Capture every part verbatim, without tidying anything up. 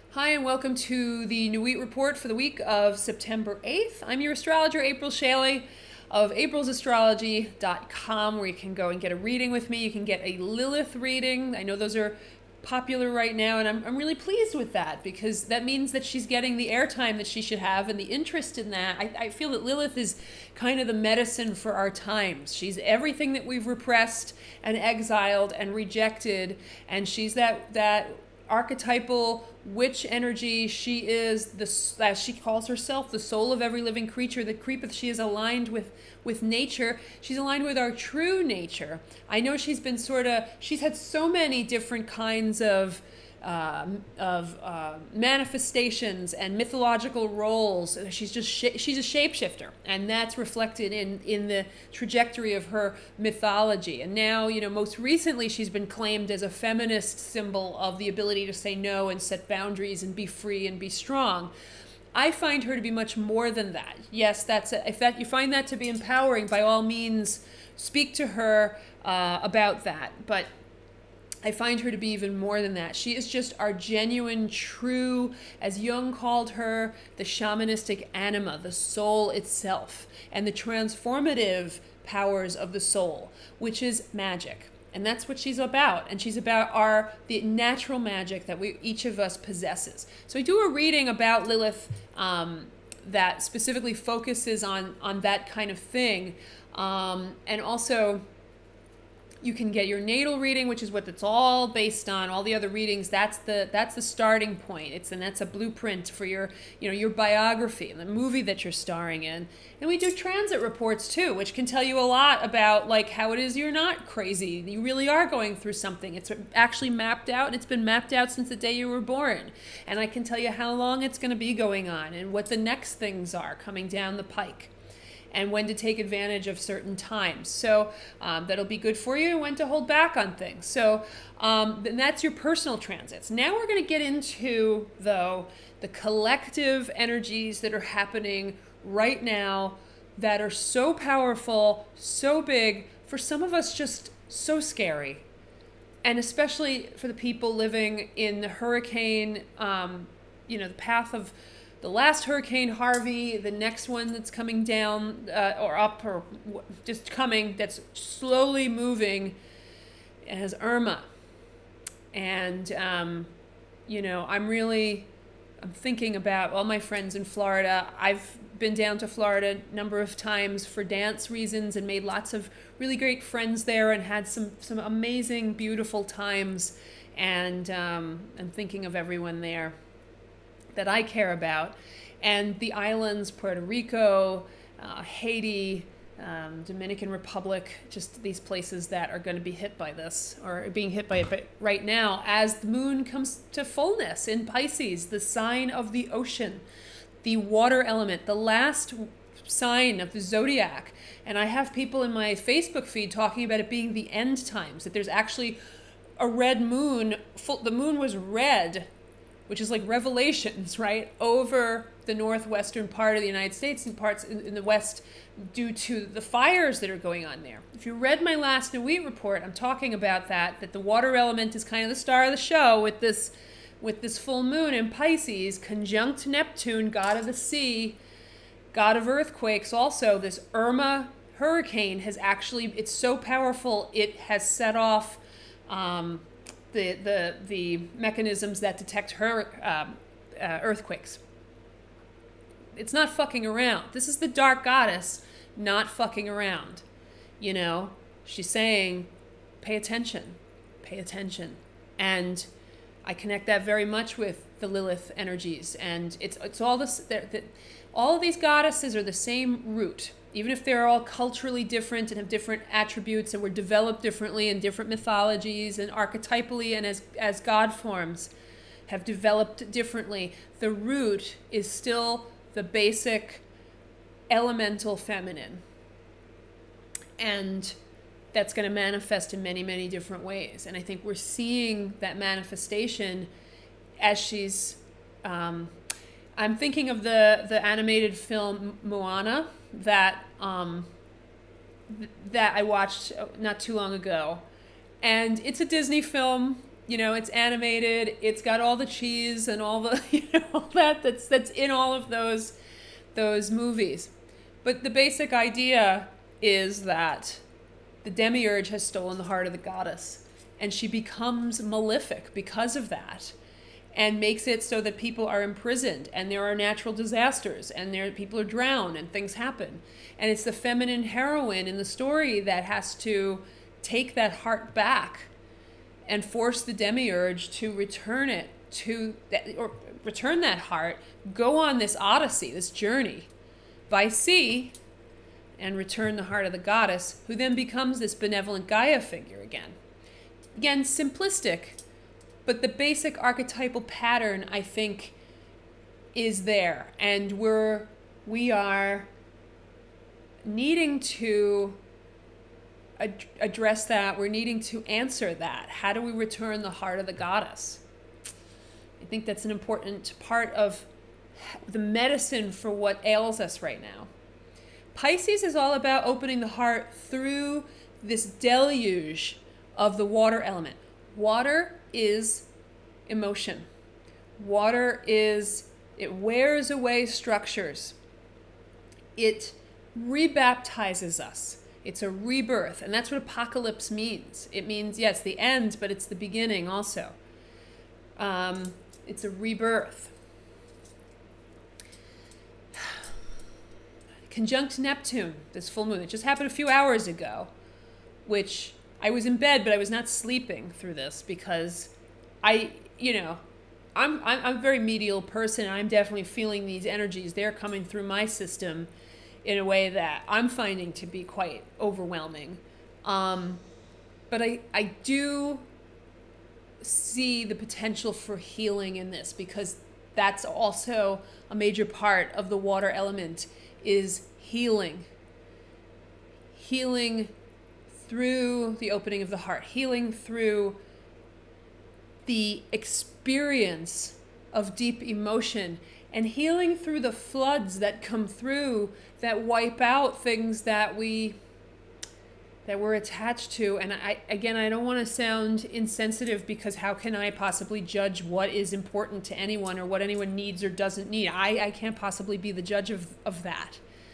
Hi, and welcome to the Nuit Report for the week of September eighth. I'm your astrologer, April Shaley of aprils astrology dot com, where you can go and get a reading with me. You can get a Lilith reading. I know those are popular right now, and I'm, I'm really pleased with that because that means that she's getting the airtime that she should have and the interest in that. I, I feel that Lilith is kind of the medicine for our times. She's everything that we've repressed and exiled and rejected, and she's that that archetypal witch energy. She is the, as she calls herself, the soul of every living creature that creepeth. She is aligned with with nature. She's aligned with our true nature. I know she's been sort of, she's had so many different kinds of uh, of uh, manifestations and mythological roles. She's just sh she's a shapeshifter, and that's reflected in in the trajectory of her mythology. And now, you know, most recently, she's been claimed as a feminist symbol of the ability to say no and set boundaries and be free and be strong. I find her to be much more than that. Yes, that's a, if that you find that to be empowering, by all means, speak to her uh, about that. But I find her to be even more than that. She is just our genuine, true, as Jung called her, the shamanistic anima, the soul itself, and the transformative powers of the soul, which is magic. And that's what she's about. And she's about our the natural magic that we each of us possesses. So I do a reading about Lilith um, that specifically focuses on, on that kind of thing. Um, and also, you can get your natal reading, which is what it's all based on. All the other readings, that's the that's the starting point. It's and that's a blueprint for your you know your biography and the movie that you're starring in. And we do transit reports too, which can tell you a lot about like how it is you're not crazy. You really are going through something. It's actually mapped out, and it's been mapped out since the day you were born. And I can tell you how long it's going to be going on and what the next things are coming down the pike, and when to take advantage of certain times. So um, that'll be good for you, and when to hold back on things. So um, and that's your personal transits. Now we're going to get into, though, the collective energies that are happening right now that are so powerful, so big, for some of us just so scary. And especially for the people living in the hurricane, um, you know, the path of the last Hurricane Harvey, the next one that's coming down uh, or up or just coming, that's slowly moving, as Irma. And, um, you know, I'm really, I'm thinking about all my friends in Florida. I've been down to Florida a number of times for dance reasons and made lots of really great friends there and had some, some amazing, beautiful times. And um, I'm thinking of everyone there that I care about, and the islands, Puerto Rico, uh, Haiti, um, Dominican Republic, just these places that are going to be hit by this, or are being hit by it right now as the moon comes to fullness in Pisces, the sign of the ocean, the water element, the last sign of the zodiac. And I have people in my Facebook feed talking about it being the end times, that there's actually a red moon, full, the moon was red, which is like Revelations, right, over the northwestern part of the United States and parts in, in the west due to the fires that are going on there. If you read my last Nuit report, I'm talking about that, that the water element is kind of the star of the show with this, with this full moon in Pisces, conjunct Neptune, god of the sea, god of earthquakes. Also, this Irma hurricane has actually, it's so powerful, it has set off um, the the the mechanisms that detect her um, uh, earthquakes. It's not fucking around. This is the dark goddess not fucking around. You know, she's saying, pay attention, pay attention. And I connect that very much with the Lilith energies. And it's it's all this. The, all of these goddesses are the same root. Even if they're all culturally different and have different attributes and were developed differently in different mythologies and archetypally and as, as God forms have developed differently, the root is still the basic elemental feminine. And that's going to manifest in many, many different ways. And I think we're seeing that manifestation as she's... Um, I'm thinking of the, the animated film Moana that um, th that I watched not too long ago. And it's a Disney film. You know, it's animated. It's got all the cheese and all the, you know, all that that's that's in all of those those movies. But the basic idea is that the demiurge has stolen the heart of the goddess, and she becomes malefic because of that, and makes it so that people are imprisoned, and there are natural disasters, and there people are drowned, and things happen. And it's the feminine heroine in the story that has to take that heart back and force the demiurge to return it to that, or return that heart, go on this odyssey, this journey by sea, and return the heart of the goddess, who then becomes this benevolent Gaia figure again. Again, simplistic, but the basic archetypal pattern, I think, is there. And we're, we are needing to ad- address that. We're needing to answer that. How do we return the heart of the goddess? I think that's an important part of the medicine for what ails us right now. Pisces is all about opening the heart through this deluge of the water element. Water is emotion. Water is, it wears away structures. It rebaptizes us. It's a rebirth. And that's what apocalypse means. It means, yes, the end, but it's the beginning also. Um, it's a rebirth. Conjunct Neptune, this full moon. It just happened a few hours ago, which I was in bed, but I was not sleeping through this because I, you know, I'm, I'm, I'm a very medial person, and I'm definitely feeling these energies. They're coming through my system in a way that I'm finding to be quite overwhelming. Um, but I, I do see the potential for healing in this, because that's also a major part of the water element, is healing. Healing through the opening of the heart. Healing through the experience of deep emotion. And healing through the floods that come through that wipe out things that we that we're attached to. And I, again, I don't want to sound insensitive, because how can I possibly judge what is important to anyone or what anyone needs or doesn't need? I, I can't possibly be the judge of, of that.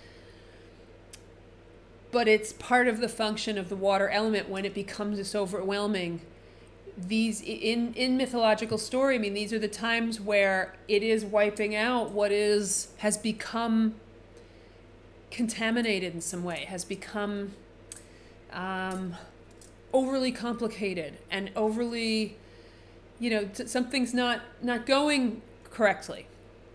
But it's part of the function of the water element when it becomes this overwhelming. These, in, in mythological story, I mean, these are the times where it is wiping out what is, has become contaminated in some way, has become um, overly complicated and overly, you know, t- something's not, not going correctly.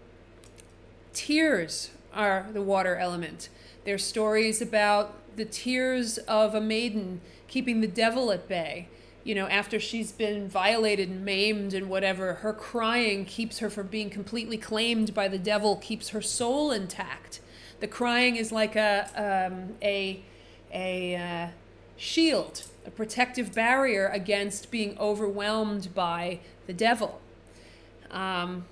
Tears are the water element. There's stories about the tears of a maiden keeping the devil at bay. You know, after she's been violated and maimed and whatever, her crying keeps her from being completely claimed by the devil, keeps her soul intact. The crying is like a um, a a uh, shield, a protective barrier against being overwhelmed by the devil. Um,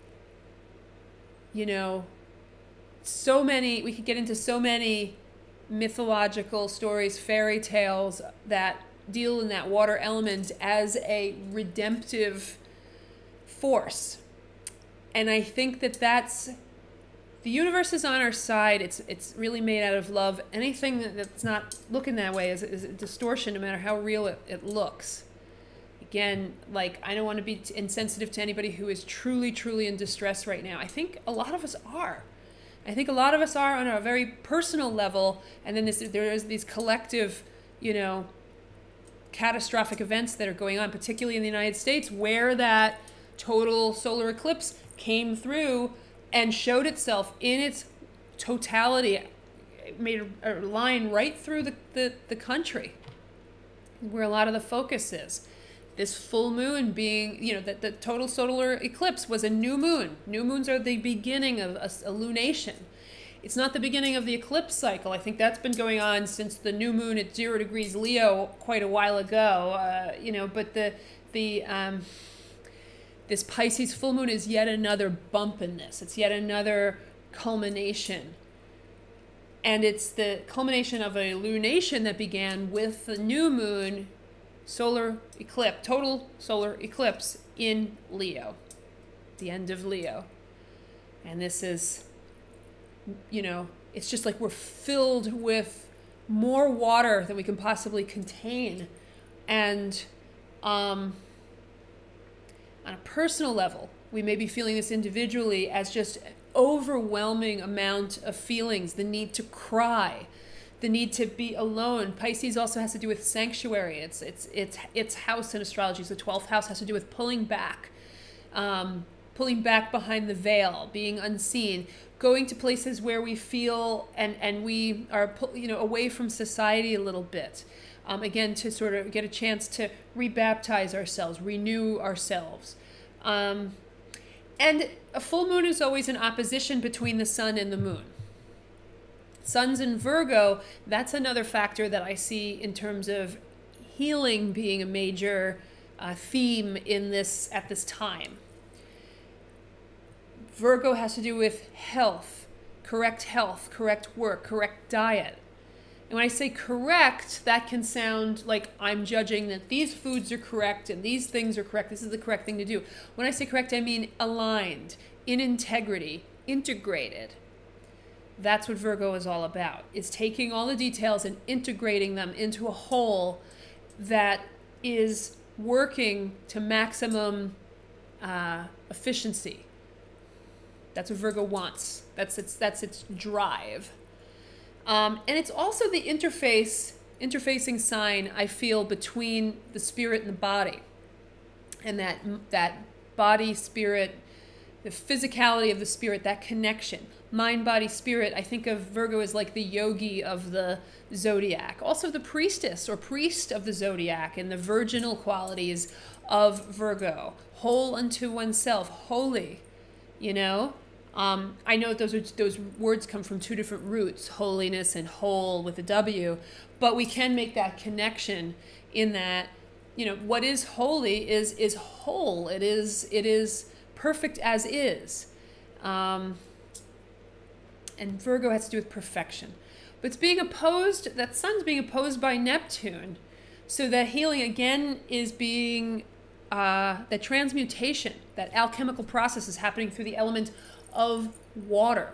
you know, so many, we could get into so many mythological stories, fairy tales that deal in that water element as a redemptive force. And I think that that's, the universe is on our side. It's it's really made out of love. Anything that's not looking that way is, is a distortion, no matter how real it, it looks. Again, like, I don't want to be insensitive to anybody who is truly, truly in distress right now. I think a lot of us are. I think a lot of us are on a very personal level, and then this, there is these collective, you know, catastrophic events that are going on, particularly in the United States, where that total solar eclipse came through and showed itself in its totality. It made a line right through the, the, the country, where a lot of the focus is. This full moon being, you know, that the total solar eclipse was a new moon. New moons are the beginning of a, a lunation. It's not the beginning of the eclipse cycle. I think that's been going on since the new moon at zero degrees Leo quite a while ago. Uh, you know, but the the um, this Pisces full moon is yet another bump in this. It's yet another culmination. And it's the culmination of a lunation that began with the new moon solar eclipse, total solar eclipse in Leo, the end of Leo. And this is, you know, it's just like we're filled with more water than we can possibly contain. And um, on a personal level, we may be feeling this individually as just an overwhelming amount of feelings, the need to cry, the need to be alone. Pisces also has to do with sanctuary. It's it's it's its house in astrology. So the twelfth house has to do with pulling back, um, pulling back behind the veil, being unseen, going to places where we feel and and we are, you know, away from society a little bit. Um, again, to sort of get a chance to rebaptize ourselves, renew ourselves. Um, and a full moon is always an opposition between the sun and the moon. Sun's in Virgo, that's another factor that I see in terms of healing being a major uh, theme in this at this time. Virgo has to do with health, correct health, correct work, correct diet. And when I say correct, that can sound like I'm judging that these foods are correct and these things are correct. This is the correct thing to do. When I say correct, I mean aligned, in integrity, integrated. That's what Virgo is all about, is taking all the details and integrating them into a whole that is working to maximum uh, efficiency. That's what Virgo wants. That's its, that's its drive. Um, and it's also the interface, interfacing sign, I feel, between the spirit and the body. And that, that body, spirit, the physicality of the spirit, that connection. Mind, body, spirit. I think of Virgo as like the yogi of the zodiac. Also the priestess or priest of the zodiac and the virginal qualities of Virgo. Whole unto oneself, holy, you know? Um, I know those are, those words come from two different roots, holiness and whole with a W, but we can make that connection in that, you know, what is holy is is whole. It is it is perfect as is. Um, and Virgo has to do with perfection. But it's being opposed, that sun's being opposed by Neptune. So that healing again is being, uh, that transmutation, that alchemical process is happening through the element of water.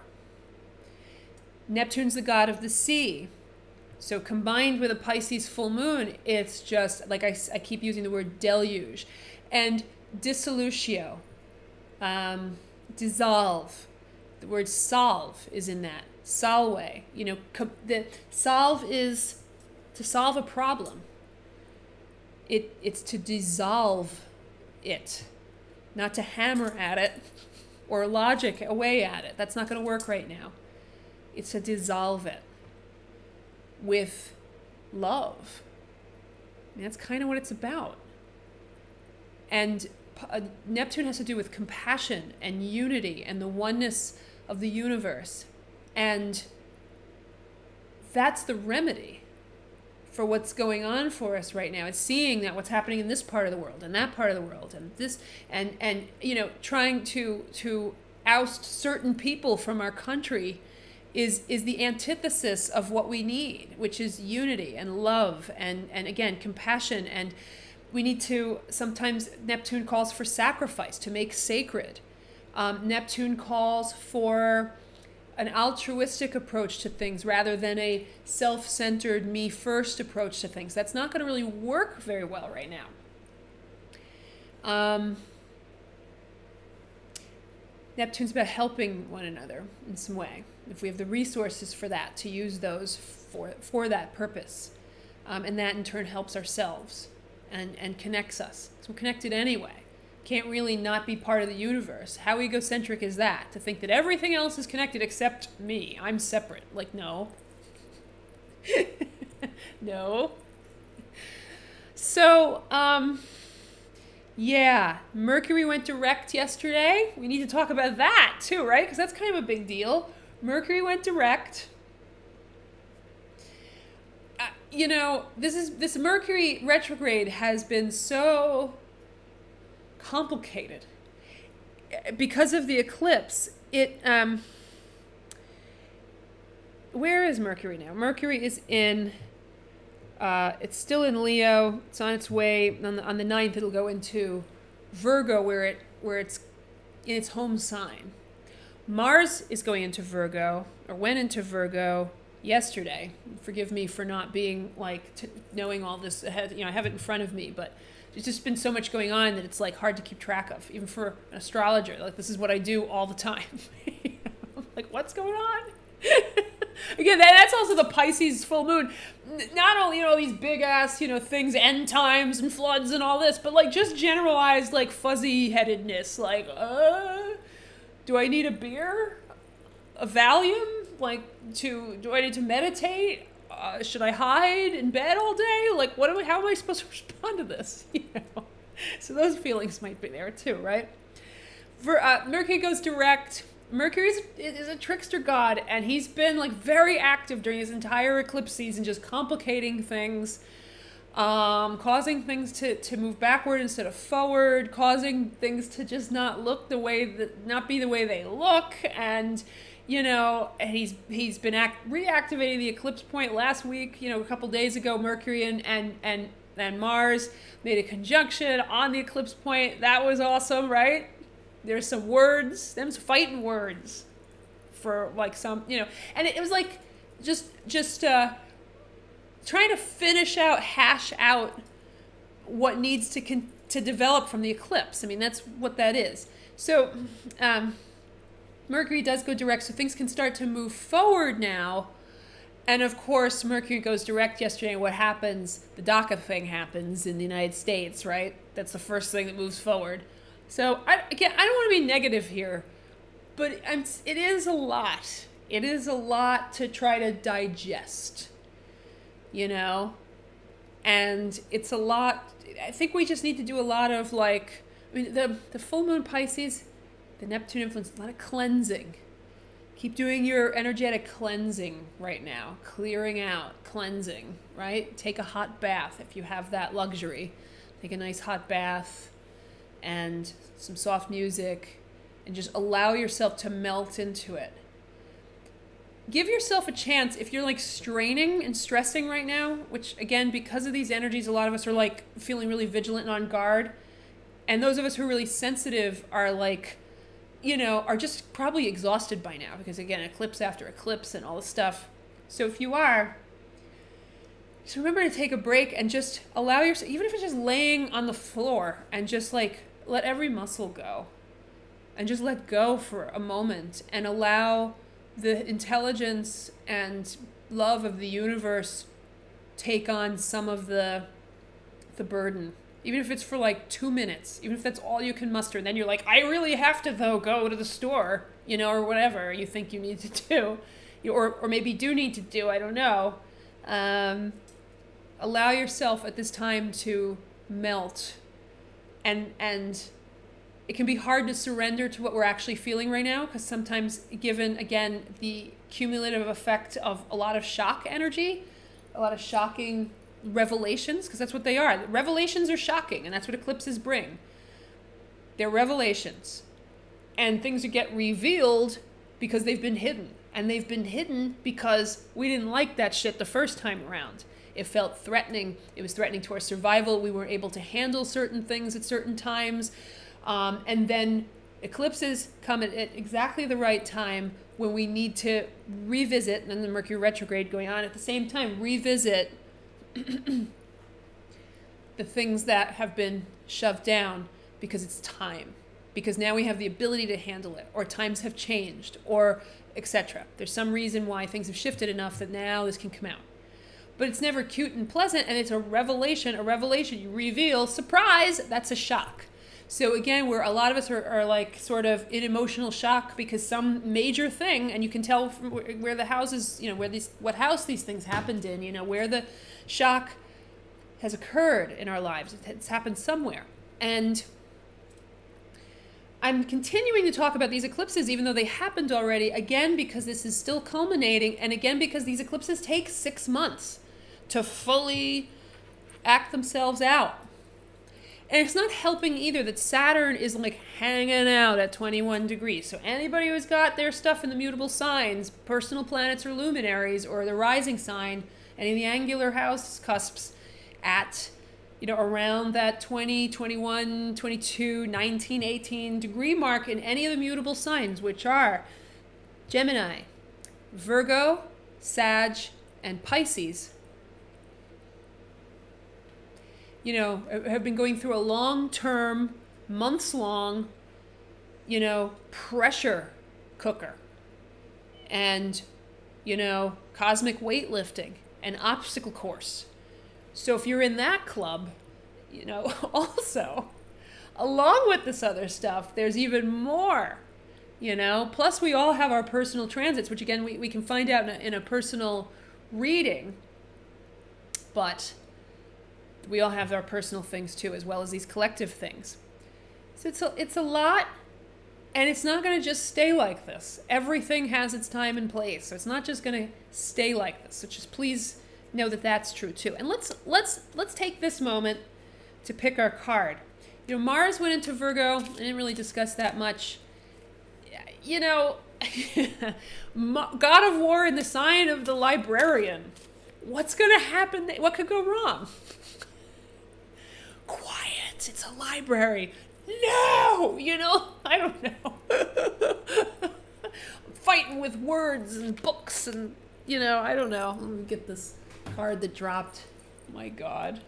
Neptune's the god of the sea. So combined with a Pisces full moon, it's just, like I, I keep using the word deluge. And dissolutio, um, dissolve. The word solve is in that. Solve, you know, the solve is to solve a problem. It, it's to dissolve it, not to hammer at it or logic away at it. That's not going to work right now. It's to dissolve it with love. And that's kind of what it's about. And uh, Neptune has to do with compassion and unity and the oneness of the universe. And that's the remedy for what's going on for us right now. It's seeing that what's happening in this part of the world and that part of the world and this and and you know, trying to to oust certain people from our country is is the antithesis of what we need, which is unity and love and and again compassion. And we need to, sometimes Neptune calls for sacrifice, to make sacred. Um, Neptune calls for an altruistic approach to things rather than a self-centered, me-first approach to things. That's not going to really work very well right now. Um, Neptune's about helping one another in some way, if we have the resources for that, to use those for, for that purpose. Um, and that in turn helps ourselves and, and connects us. So we're connected anyway. Can't really not be part of the universe. How egocentric is that? To think that everything else is connected except me. I'm separate. Like, no. No. So, um, yeah, Mercury went direct yesterday. We need to talk about that too, right? Because that's kind of a big deal. Mercury went direct. Uh, you know, this is this Mercury retrograde has been so complicated because of the eclipse. It um where is Mercury now? Mercury is in Uh, it's still in Leo. It's on its way. On the, on the ninth, it'll go into Virgo, where it where it's in its home sign. Mars is going into Virgo, or went into Virgo yesterday. Forgive me for not being like t- knowing all this ahead. You know, I have it in front of me, but there's just been so much going on that it's like hard to keep track of, even for an astrologer. Like, this is what I do all the time. You know? Like, what's going on? Again, that, that's also the Pisces full moon. Not only, you know, these big ass, you know, things, end times and floods and all this, but like just generalized like fuzzy headedness. Like, uh, do I need a beer? A Valium? Like, to, do I need to meditate? Uh, should I hide in bed all day? Like, what am I, how am I supposed to respond to this? You know? So those feelings might be there too, right? For, uh, Mercury goes direct. Mercury is, is a trickster god, and he's been like very active during his entire eclipse season, just complicating things, um, causing things to, to move backward instead of forward, causing things to just not look the way that, not be the way they look, and you know, and he's he's been act, reactivating the eclipse point last week. You know, a couple days ago, Mercury and and and and Mars made a conjunction on the eclipse point. That was awesome, right? There's some words, them's fighting words for like some, you know, and it, it was like just, just uh, trying to finish out, hash out what needs to con- to develop from the eclipse. I mean, that's what that is. So um, Mercury does go direct, so things can start to move forward now. And of course, Mercury goes direct yesterday, and what happens? The DACA thing happens in the United States, right? That's the first thing that moves forward. So, I, again, I don't want to be negative here, but I'm, it is a lot. It is a lot to try to digest, you know? And it's a lot, I think we just need to do a lot of, like, I mean, the, the full moon Pisces, the Neptune influence, a lot of cleansing. Keep doing your energetic cleansing right now. Clearing out, cleansing, right? Take a hot bath if you have that luxury. Take a nice hot bath and some soft music, and just allow yourself to melt into it. Give yourself a chance if you're like straining and stressing right now, which again, because of these energies, a lot of us are like feeling really vigilant and on guard. And those of us who are really sensitive are like, you know, are just probably exhausted by now, because again, eclipse after eclipse and all this stuff. So if you are, just remember to take a break and just allow yourself, even if it's just laying on the floor, and just like let every muscle go and just let go for a moment and allow the intelligence and love of the universe take on some of the the burden, even if it's for like two minutes, even if that's all you can muster. And then you're like, I really have to though go to the store, you know, or whatever you think you need to do, or or maybe do need to do, I don't know. Um, allow yourself at this time to melt. And and it can be hard to surrender to what we're actually feeling right now, because sometimes, given, again, the cumulative effect of a lot of shock energy, a lot of shocking revelations, because that's what they are. Revelations are shocking, and that's what eclipses bring. They're revelations. And things get revealed because they've been hidden. And they've been hidden because we didn't like that shit the first time around. It felt threatening. It was threatening to our survival. We weren't able to handle certain things at certain times. Um, and then eclipses come at, at exactly the right time when we need to revisit, and then the Mercury retrograde going on at the same time, revisit the things that have been shoved down, because it's time. Because now we have the ability to handle it, or times have changed, or et cetera. There's some reason why things have shifted enough that now this can come out. But it's never cute and pleasant, and it's a revelation. A revelation, you reveal, surprise, that's a shock. So again, where a lot of us are, are like sort of in emotional shock because some major thing, and you can tell from where the houses, you know, where these, what house these things happened in, you know, where the shock has occurred in our lives. It's happened somewhere. And I'm continuing to talk about these eclipses, even though they happened already, again, because this is still culminating, and again, because these eclipses take six months to fully act themselves out. And it's not helping either that Saturn is like hanging out at twenty-one degrees. So anybody who's got their stuff in the mutable signs, personal planets or luminaries, or the rising sign, Any of the angular house cusps at, you know, around that twenty, twenty-one, twenty-two, nineteen, eighteen degree mark in any of the mutable signs, which are Gemini, Virgo, Sag, and Pisces, you know, have been going through a long-term, months-long, you know, pressure cooker and, you know, cosmic weightlifting and obstacle course. So if you're in that club, you know, also, along with this other stuff, there's even more, you know. Plus, we all have our personal transits, which, again, we, we can find out in a, in a personal reading. But we all have our personal things, too, as well as these collective things. So it's a, it's a lot, and it's not going to just stay like this. Everything has its time and place, so it's not just going to stay like this. So just please know that that's true too. And let's let's let's take this moment to pick our card. You know, Mars went into Virgo. I didn't really discuss that much. You know, God of War in the sign of the librarian. What's going to happen? What could go wrong? Quiet. It's a library. No, you know, I don't know. Fighting with words and books and, you know, I don't know. Let me get this card that dropped. My God.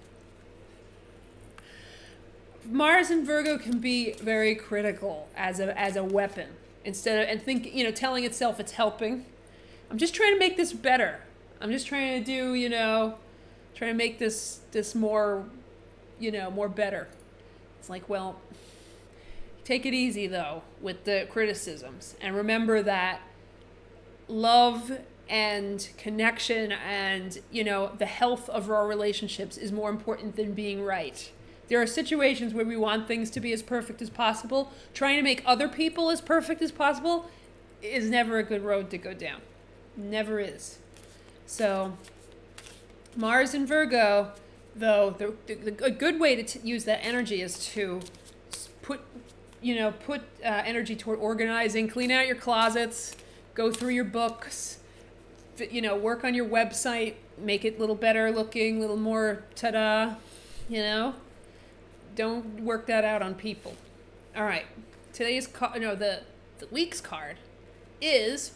Mars and Virgo can be very critical as a as a weapon. Instead of, and think, you know, telling itself it's helping. I'm just trying to make this better. I'm just trying to do, you know, trying to make this this more, you know, more better. It's like, well, take it easy though with the criticisms, and remember that love and connection and, you know, the health of our relationships is more important than being right. There are situations where we want things to be as perfect as possible. Trying to make other people as perfect as possible is never a good road to go down. Never is. So Mars and Virgo, though, the, the, a good way to t use that energy is to put, you know, put uh, energy toward organizing, clean out your closets, go through your books, you know, work on your website, make it a little better looking, a little more ta-da, you know. Don't work that out on people. All right. Today's card, no, the, the week's card is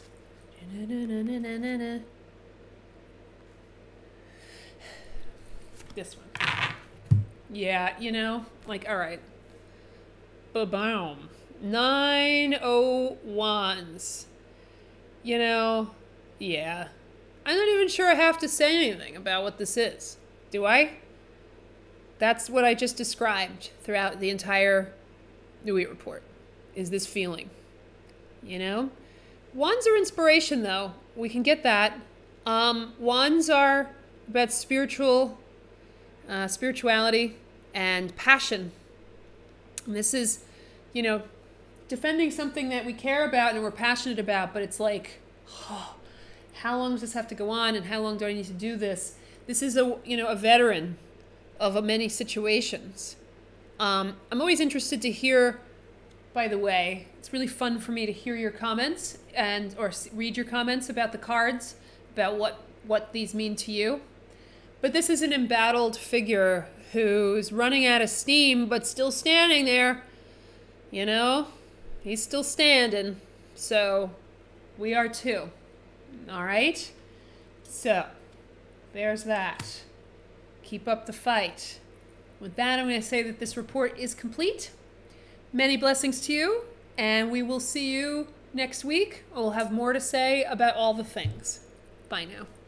this one. Yeah, you know, like, all right. Ba-boom. Nine oh ones. You know, yeah. I'm not even sure I have to say anything about what this is. Do I? That's what I just described throughout the entire Nuit report, is this feeling, you know? Wands are inspiration, though. We can get that. Um, wands are about spiritual, uh, spirituality and passion. And this is, you know, defending something that we care about and we're passionate about, but it's like, oh, how long does this have to go on, and how long do I need to do this? This is a, you know, a veteran of many situations. Um, I'm always interested to hear, by the way, it's really fun for me to hear your comments and or read your comments about the cards, about what, what these mean to you. But this is an embattled figure who's running out of steam, but still standing there. You know, he's still standing. So we are too. All right? So there's that. Keep up the fight. With that, I'm going to say that this report is complete. Many blessings to you, and we will see you next week. We'll have more to say about all the things. Bye now.